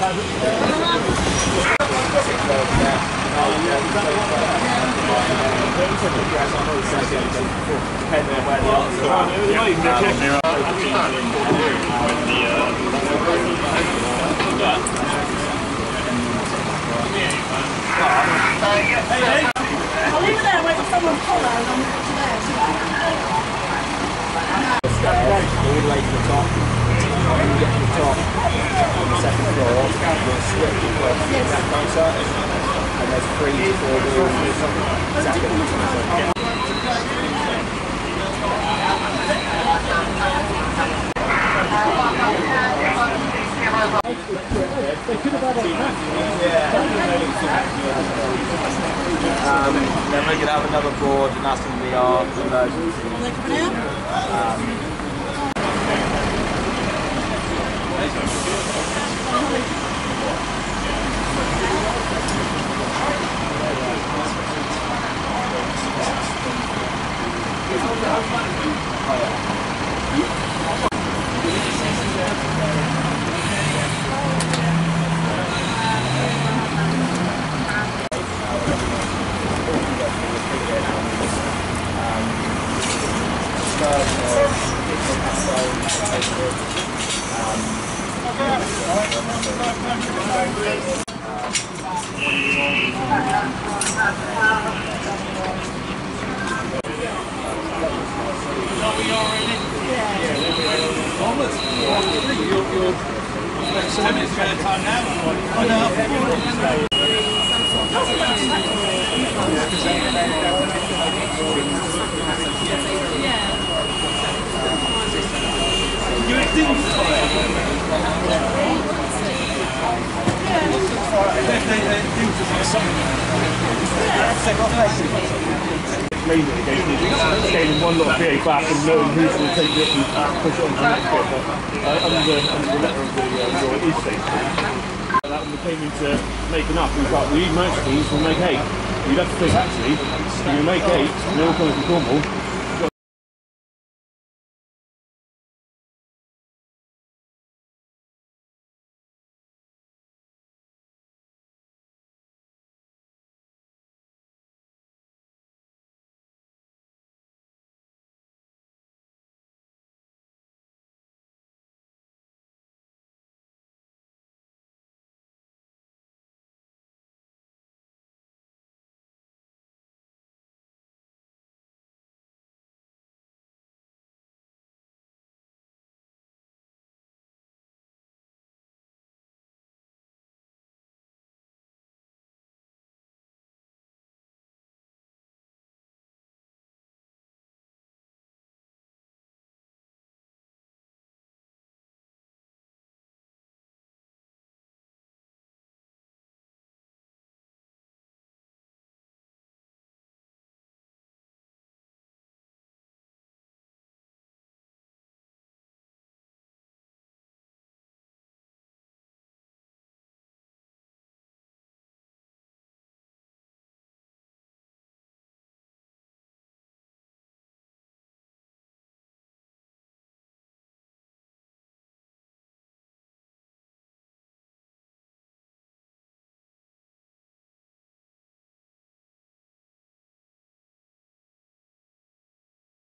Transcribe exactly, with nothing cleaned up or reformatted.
I'll leave it there, wait for someone to follow and I'm to there. All the way to the top. When you get to the top, on the second floor, you'll switch across the exact motor, and there's three to four wheels. Exactly. Um, then we're going to have another board, and that's going to be our emergency. Um, Gaining one lot of V A back and knowing who's going to take it and push it on to the next bit. But uh, under, the, under the letter of the uh, law, it is safe. That when we came into making up, we was like, we need merch teams, we'll make eight. You'd have to think, actually, if you make eight, and they all come from Cornwall,